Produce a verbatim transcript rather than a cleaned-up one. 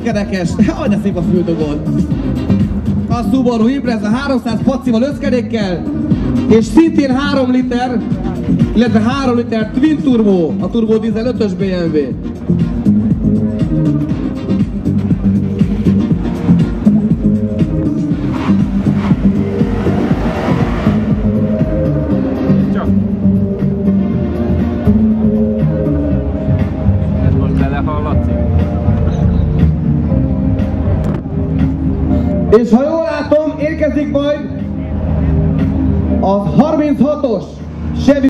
összkerekes, aj de szép a füldugod. A Subaru Impreza háromszáz pacival összkerékkel, és szintén három liter, illetve három liter Twin Turbo, a Turbo Diesel ötös bé em vé. És ha jól látom, érkezik majd a harminchatos Chevy